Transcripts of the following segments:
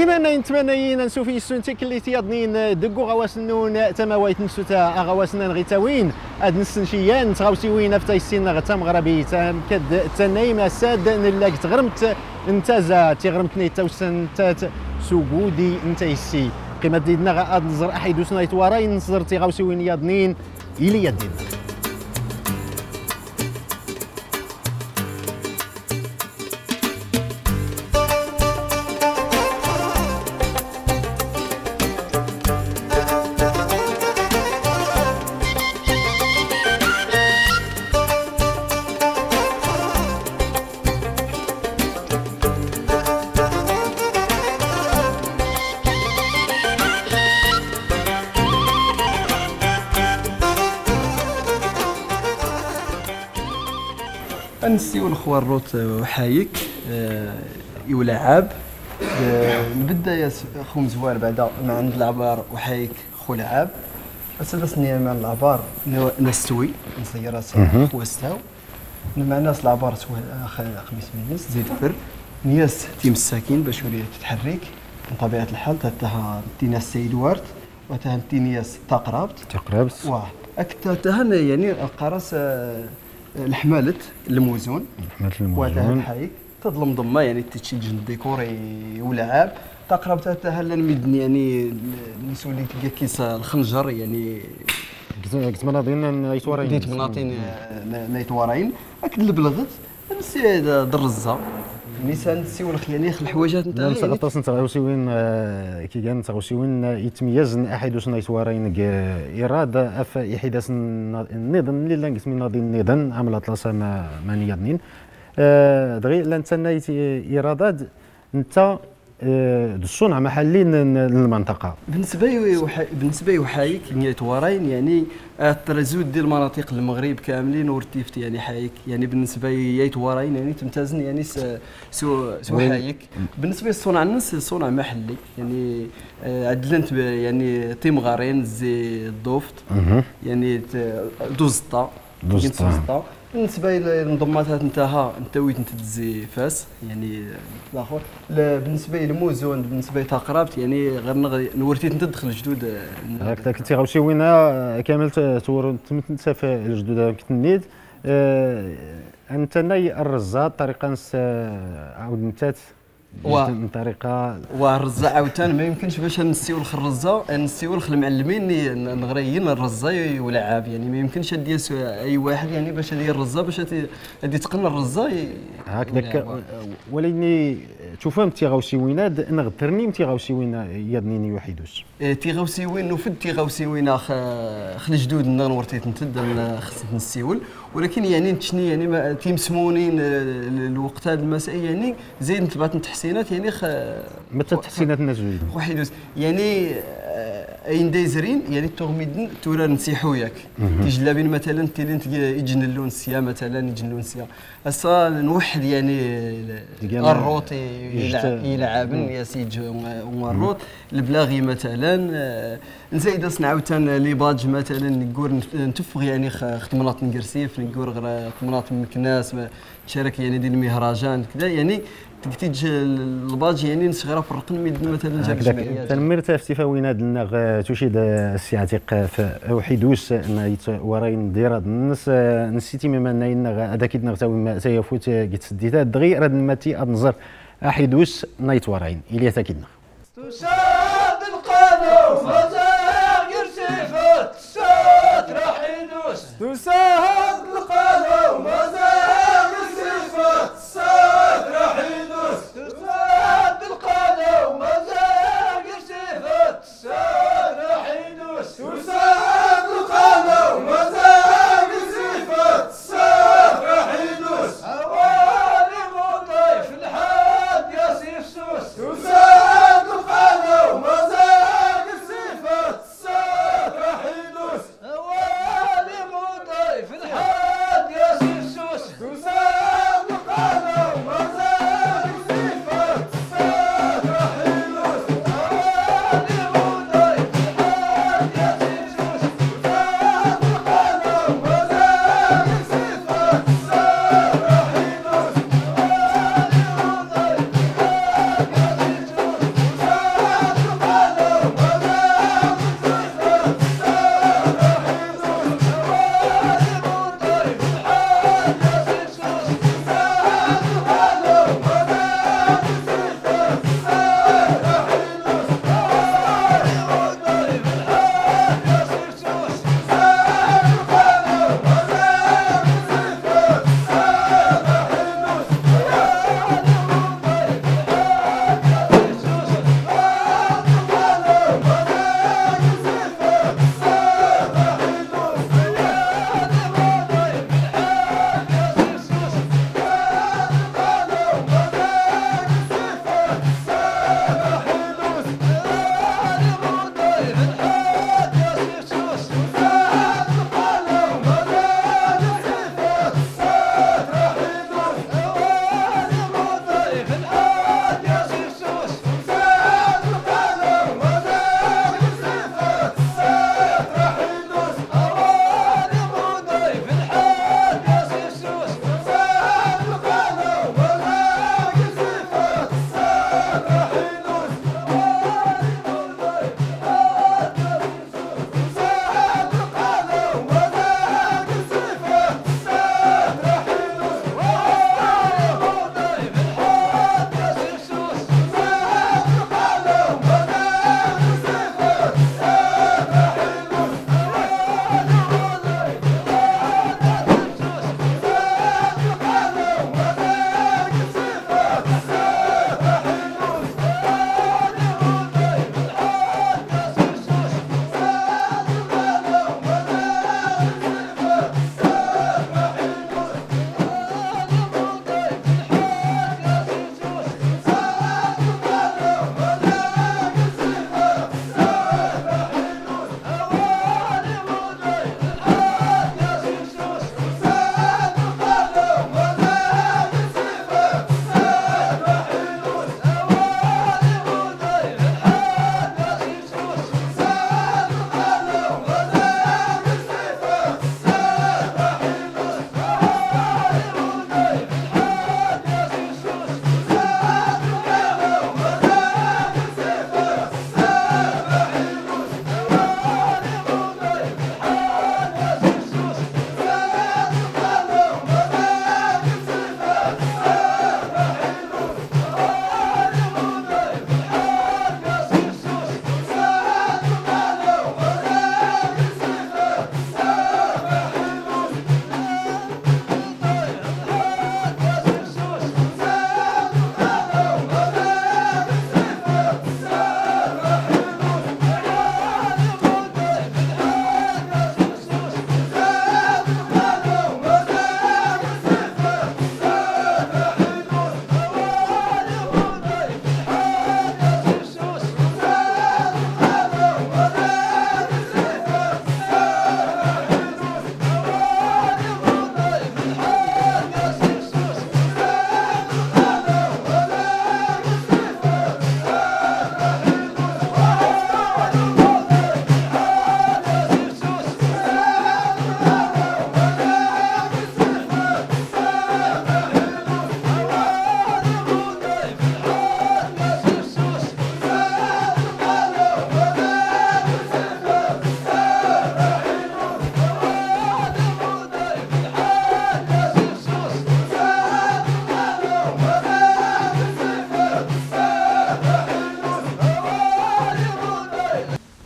ديما نتمنى نشوف السنتي كليتي ضنين دقو غواسنون تماويت نسوتا غواسنن غيتاوين اد نسنشيان تغاوسيوين فتايسين غتا مغربي كد تنايم ساد نلاك تغرمت انتازا تغرمت نيتاوسن تات سوغودي انتايسي قيمه ديدنا غاد نزر احيدوس نايت وراين نصدر تغاوسيوين ياضنين الى يدين نسيو الخوار روت وحايك يولعاب نبدا يا خو مزوار بعدا مع عند العبار وحايك خو لعاب اساسني مع العبار نستوي نصير راسي خو استاو مع ناس العبار سوا خميس من الناس زيد فر نياس تيم الساكين باش ولي تتحرك بطبيعه الحال تاها تينا السيد وارد وتاها تينياس تقربت واه اكثر تاها يعني القرص الحمالة الموزون وهذا الحايك تظلم ضمه يعني تتشجن الديكوري ولعاب تقرب تاها المدن يعني نسولي تلقى كيس الخنجر يعني قلت مناطين نايتوارين ديت مناطين نايتوارين اكد البلغت نسي درزه نيسان نسيو الخيانيخ الحوايجات نتاع لا نسقطس نتغاوسيوين كي كان نتغاوسيوين يتميز احدوس نايتوارين اراده اف يحدث النظام اللي لا نقسم ناضي النظام عمل اطلسه ما نيضنين دغيا لا نتسنى ارادات انت الصنع محلي للمنطقه بالنسبه وحايك نيت وراين يعني الترزود ديال المناطق المغرب كاملين ورتيفت يعني حايك يعني بالنسبه يايت وراين يعني تمتازن يعني سو حايك بالنسبه للصنع الناس صنع محلي يعني عدلنت يعني تيمغارين زي الضوفت يعني دوزطه بالنسبه للمنظمات نتاعها انت ويت تدزي فاس يعني الاخر بالنسبه للموزون بالنسبه لتقرابت يعني غير نورتيت تدخل جدود هكذا كنتي غاوشي وينا كامل تور تمتسف الجدود كتنيد انت ناي الرزاط طريقه عاود نتات من طريقه والرزه عاوتاني ما يمكنش باش نسيو الرزه نسيو المعلمين نغريين الرزه ولعاب يعني ما يمكنش ديال اي واحد يعني باش هذه الرزه باش هذه تقن الرزه هكذاك ولكن تشوفهم تيغاوسي ويناد نغدرني تيغاوسي وينا يضنيني وحيدوش تيغاوسي وين وفد تيغاوسي وينا خل جدود نورتيت نتد خصني نسيول ولكن يعني تشني يعني ما تيمسمونين الوقت هذا المساء يعني زين تبعت تحسينات يعني متى تحسينات الناس جوج وحيدوس يعني اين دايزرين يعني تغميدن تورا نسيحو ياك تجلابين مثلا تيلين يجن اللون سيا مثلا يجن اللون سيا اصلا نوحد يعني الروط يلعبن يا سيج ومروط البلاغي مثلا نزيد نعاوتان لي باج مثلا نقول نتفق يعني خدمات نقرسيف نقول غير خدمات مكناس تشارك يعني ديال المهرجان كذا يعني تكتيج الباج يعني نصغر في الرقم مثلا جاب الجمعيات تنمرت في فاويناد النغ تشيد السياتيق في وحيدوس نايت وراين دير الناس نسيتي مما ناين هذاك نغتاوي سيفوت كتسديتا دغيا راه نماتي انظر احيدوس نايت وراين الى تاكدنا تشاد القانون مزاق يرسيفت تشاد راح يدوس تشاد القانون مزاق يرسيفت تشاد راح يدوس تشاد القانون مزاق يرسيفت تشاد راح يدوس تشاد القانون مزاق يرسيفت تشاد راح يدوس حوالي مضيف الحاد يا سيف سوس تشاد القانون مزاق يرسيفت تشاد راح يدوس حوالي مضيف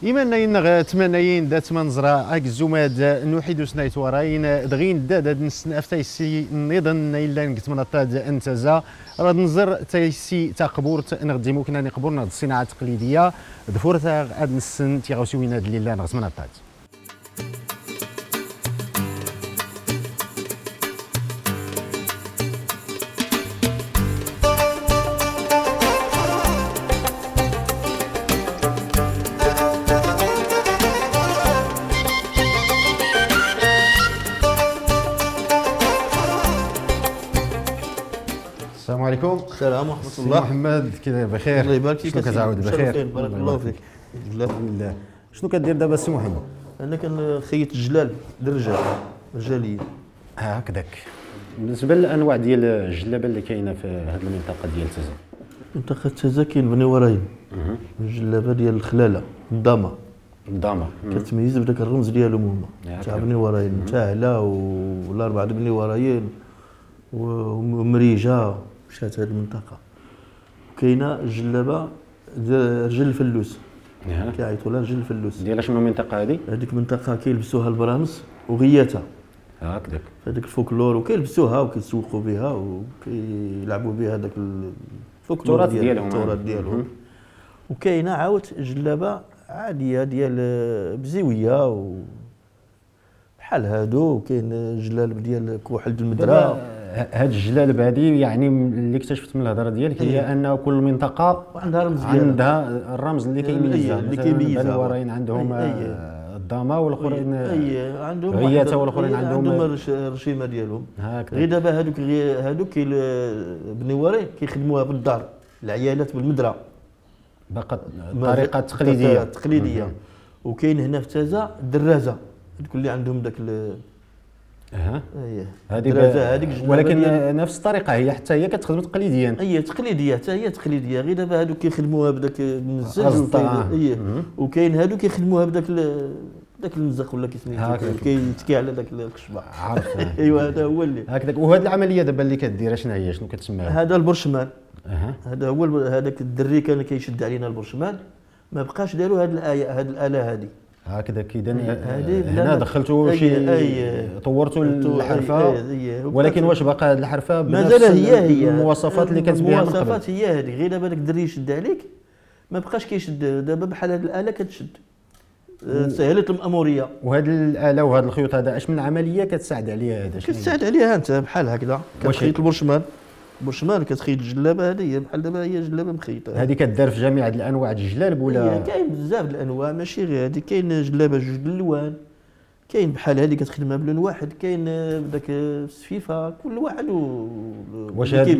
إيمانا ينغ تمنين دات منزرة أك الزوماد نوحيدو سنايت وراين دغين داد نسن أفتايسي نيضن إلا نكتمنطاد أنتزا راد نزر تايسي تاقبورت نغدي كنا نقبورنا الصناعة التقليدية دفورتا أد نسن تيغوسيوين هاد الليلة نغتمنطاد. السلام عليكم. السلام ورحمة الله. محمد كي داير بخير؟ الله يبارك فيك. شنو كتعاود بخير؟ بارك الله فيك. الحمد لله. شنو كدير دابا السي محمد؟ أنا كنخيط الجلال للرجال رجاليين. هكذاك. بالنسبة للأنواع ديال الجلابة اللي كاينة في هذه المنطقة ديال تازا. منطقة تازا كاين بني وراين. الجلابة ديال الخلالة الضامة. الضامة. كتميز بداك الرمز ديالهم هما. تاع بني وراين متاهلة والأربعة بني وراين ومريجة مشات هذه المنطقة. وكاينة الجلابة رجل الفلوس. كيعيطوا لها رجل الفلوس. ديال شنو المنطقة هذه؟ هذيك المنطقة كيلبسوها البرامس وغياتها. هكذاك. هذاك الفولكلور وكيلبسوها وكيتسوقوا بها وكيلعبوا بها هذاك الفولكلور ديالهم. التراث ديالهم. وكاينة عاود جلابة عادية ديال بزيوية بحال هادو. وكاين جلالب ديال كوحل المدرة. هاد الجلالب هذه يعني اللي اكتشفت من الهضره ديالك هي ان كل منطقه عندها رمز عندها الرمز اللي كيميزها. اللي كيميزها. بني وراين عندهم الضامه والاخرين عندهم غياته والاخرين عندهم الرشيمه ديالهم. غير دابا هادوك بني وراين كيخدموها بالدار العيالات بالمدرة باقا الطريقه التقليديه. التقليديه. وكاين هنا في تازا الدرازه هذوك اللي عندهم داك هذيك ولكن نفس الطريقه هي حتى هي كتخدم تقليديا. هي تقليديه حتى هي تقليديه. غير دابا هذوك كيخدموها بداك المزج. وكاين هذوك كيخدموها بداك داك المزق ولا كيسميتو كيتكي على داك القشبه. عارف. ايوا هذا هو اللي هكذاك. وهذه العمليه دابا اللي كديرها شنو هي؟ شنو كتسميها؟ هذا البرشمان. هذا هو هذاك الدري كان كيشد علينا البرشمان. ما بقاش داروا هذه الاله هذه. هكذاك. اذا هنا دخلتوا شي طورتوا الحرفه. ولكن واش باقا هذه الحرفه مازال هي المواصفات اللي كانت بها من قبل؟ المواصفات هي هذه. غير دابا داك الدري يشد عليك ما بقاش كيشد. دابا بحال هذه الاله كتشد سهلت المأموريه. وهذه الاله وهذا الخيوط هذا اش من عمليه كتساعد عليها؟ هذا كتساعد عليها انت بحال هكذا كتخيط البرشمان. البرشمان كتخيط الجلابه هذه بحال دابا هي جلابه مخيطه. هذه كدار في جميع الانواع الجلالب ولا؟ كاين بزاف الانواع ماشي غير هذه. كاين جلابه جوج الالوان. كاين بحال هذه كتخدمها بلون واحد. كاين بداك السفيفه كل واحد واش هاد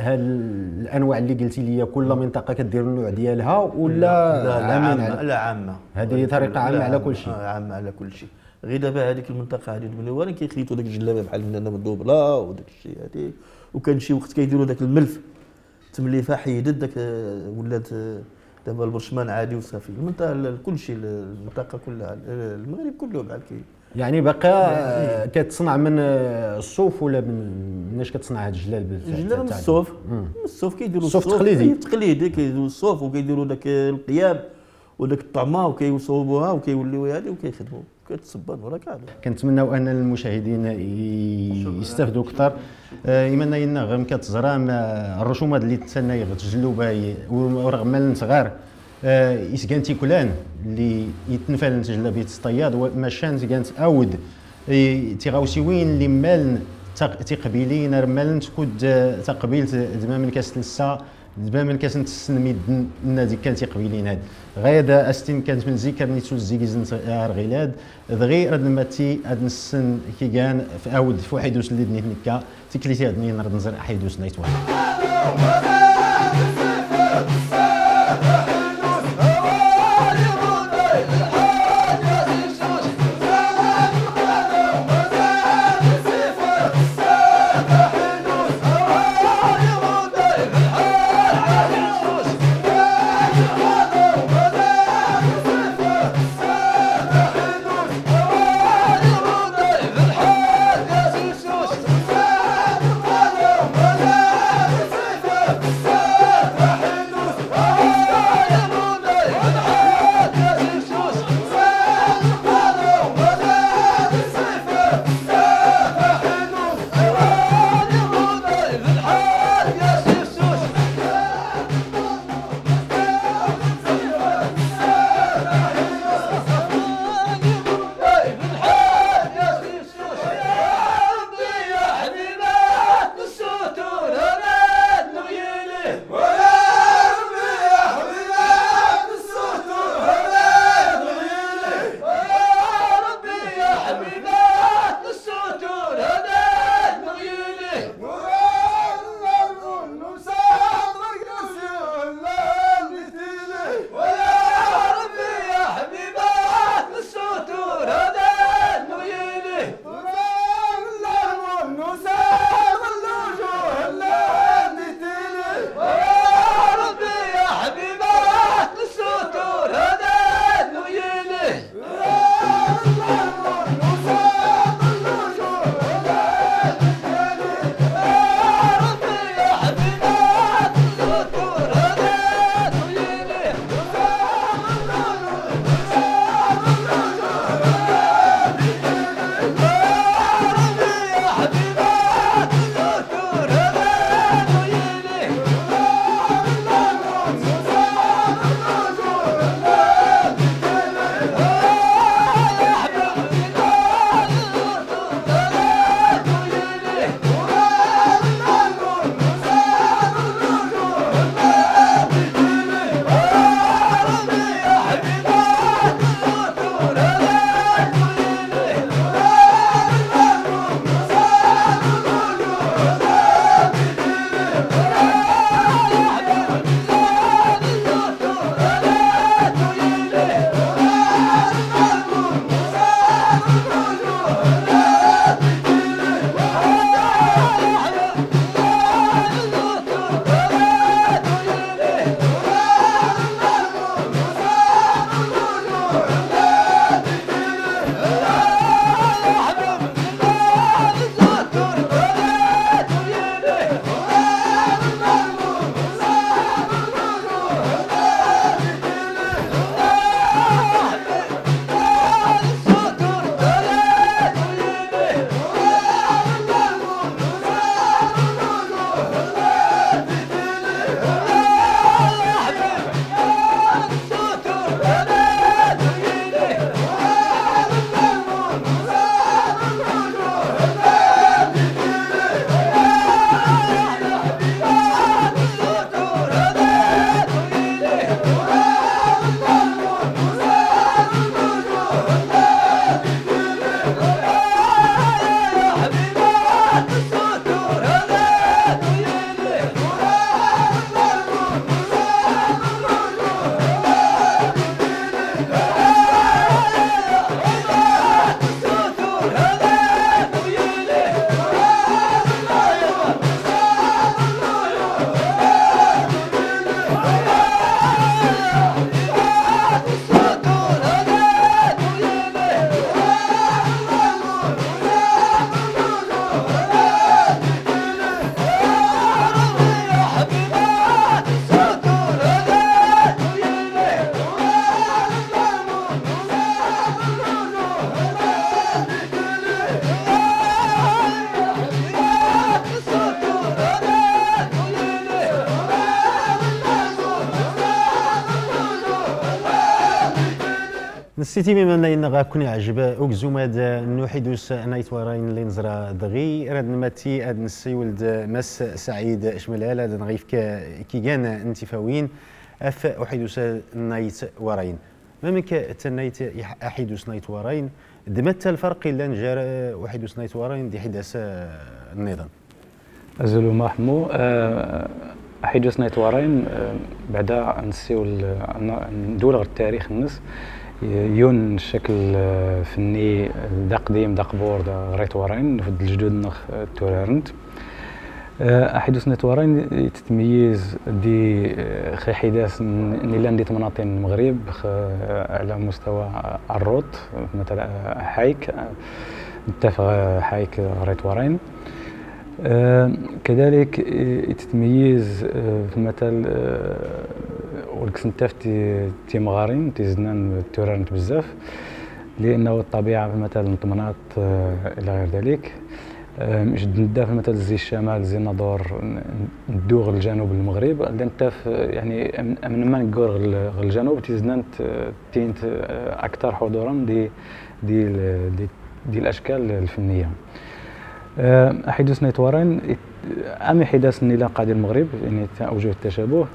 الانواع اللي قلتي لي كل منطقه كدير النوع ديالها ولا عامه؟ لا عامه. هذه طريقه عامه على كل شيء. عامه على كل شيء. غير دابا هذيك المنطقه هذه بني وراين كيخيطوا داك الجلابه بحال هنا بالدوبله وداك الشيء هذه. وكان شي وقت كيديروا داك الملف تمليفه حيدت داك ولات دابا البرشمان عادي وصافي. المنطقه كل شيء المنطقه كلها المغرب كله بحال كي يعني باقا كتصنع من الصوف ولا مناش كتصنع هاد الجلال؟ الجلال من الصوف. من الصوف كيديروا الصوف التقليدي. تقليدي كيديروا الصوف وكيديروا داك القيام وداك الطعمه وكيصوبوها وكيوليو هذه وكيخدموا كتصبن ولا كاع. كنتمناو ان المشاهدين يستافدوا اكثر. ايمانا ينغم كتزرام الرسومات اللي تسناي بتجلوبها ورغم ما صغار إسكانتي كلان اللي يتنفل نتجلى بيت الصياد وماشان كانت اود تيغاوسيوين اللي مالن تقبيلين رمالن تكود تقبيلت دما من كاس لسا دابا من كاس نتسنمي النادي كان تيقبيلين هاد غادا استين كانت من ذكر نيتو زيكيزن غيلاد دغي رد ماتي هاد السن كي كان في اود في واحد وسن اللي دنيت نكا تيكليتي هاد نرد نزر حيدوس نايت واحد. نسيتي بما ان غاكون عجب اوكزوماد نوحيدوس نايت وراين اللي نزرا دغي راد نماتي اد نسي ولد مس سعيد شملال هذا نغيف كي كان انتفاوين اف وحيدوس نايت وراين ما منك تنايت احيدوس نايت وراين دمت الفرق الا نجار وحيدوس نايت وراين دي حداث النظام ازلو محمو احيدوس نايت وراين بعدا نسيو ندور غير التاريخ الناس يون شكل فني دا قديم دا قبور دا غريت وراين في الجدود نخ تورارنت احدث نتورين تتميز دي خي حداث نيلان دي مناطق المغرب على مستوى الروت مثلا حايك نتفق حايك غريت وراين كذلك تتميز في مثل والكسنتاف تي مغارين تيزنان تورارنت بزاف لانه الطبيعه في مثل الطمنات الى غير ذلك مش ندافع مثل زي الشمال زي النظور ندوغ الجنوب المغرب لنتاف يعني من ما نقور غير الجنوب تيزنان تينت اكثر حضورا دي الاشكال الفنيه حدث نيتوارين أمي حدث نيلا قادي المغرب يعني أوجه التشابه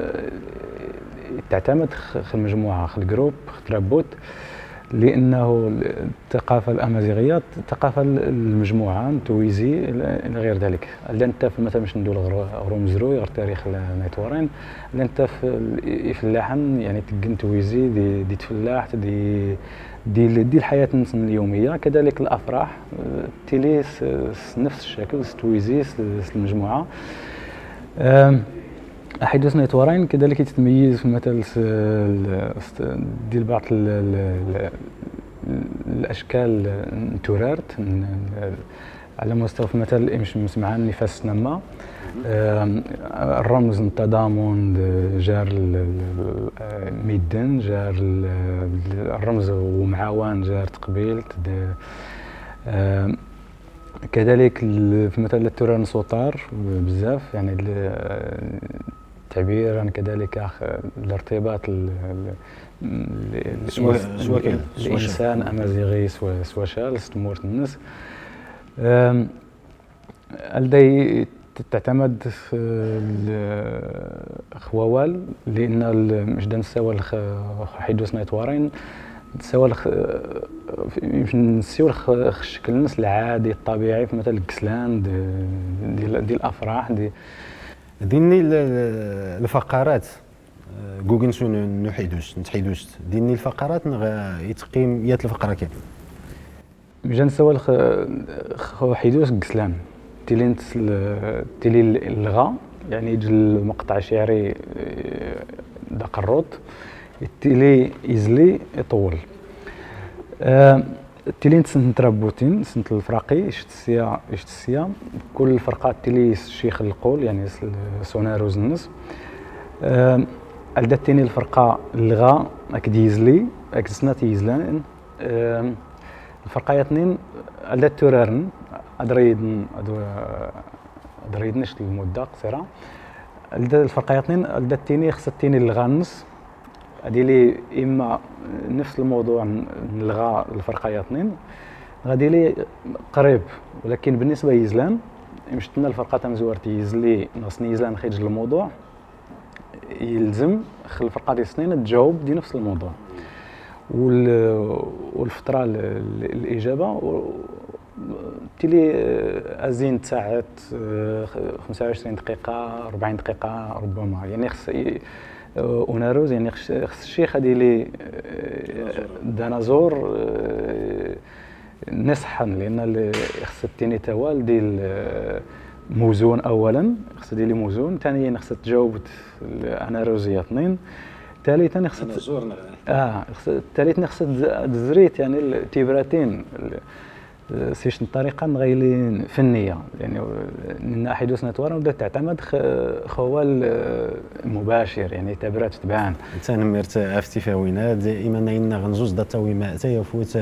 تعتمد في المجموعة في الجروب في ترابوت لأنه الثقافة الأمازيغية الثقافة المجموعة تويزي إلى غير ذلك لأنت مثلا باش ندول غروم زروي غير تاريخ نيتوارين لأنت في اللحن يعني تقن تويزي دي تفلاح دي الحياة اليومية كذلك الأفراح تيلي نفس الشكل تويزي المجموعة حدث نيتوارين كذلك يتميز في مثل ديال بعض الاشكال تورارت على مستوى مثل مش مسمعان نفاس نما الرمز التضامن جار الميدان جار الرمز ومعاون جار تقبيل كذلك في مثل التورار نسوطار بزاف يعني تعبيرا كذلك الارتباط الانسان امازيغي سواشال ستمورت الناس الدي تعتمد في الخوال لان مش نساو حيدوس نيتوارين نساو نسيو الشكل الناس العادي الطبيعي في مثل الكسلان ديال الافراح ديني الفقرات جوجنسو نتحيدوش ديني الفقرات يتقيم يات الفقره كامل مجا نساو حيدوس كسلان تيلي الغا يعني يجي المقطع الشعري دقروط تيلي يزلي يطول تيلين سنت ترابوتين سنت الفراقي اشتسيا كل الفرقات تيلي الشيخ القول يعني سوناروز النص الدتيني الفرقه الغا اكد يزلي اكد سنات يزلان الفرقه اثنين الدت تورارن ادريدنش المده قصيره الفرقه اثنين الدتيني خصتيني الغانس هادي لي اما نفس الموضوع نلغى الفرقه اثنين غادي لي قريب ولكن بالنسبه يزلان مشتنا الفرقه تاع مزوارتي يزلي ناقصني يزلان خرج الموضوع يلزم خل الفرقه ديال سنين تجاوب دي نفس الموضوع والفتره الاجابه تيلي ازين ساعات 25 دقيقه 40 دقيقه ربما يعني خص اوناروز يعني خص الشيخ هادي لي ديناصور نصحن لان خص التيني توال ديال موزون اولا خص ديالي موزون ثانيا خص تجاوب اناروزيه اثنين ثالثا خص ثالثا خص تزريت يعني التبراتين سيش الطريقه غير فنيه يعني من ناحيه دوس نتوار بدات تعتمد خوال مباشر يعني تبرات تبان تنمرت افتفاوينا دائما نينا غنزوز دا تويما تيفوت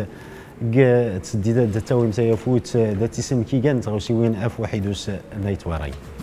تسديدات دا تويم تيفوت دا تسم كي كانت غوسي وين اف وحيدوس نيتواري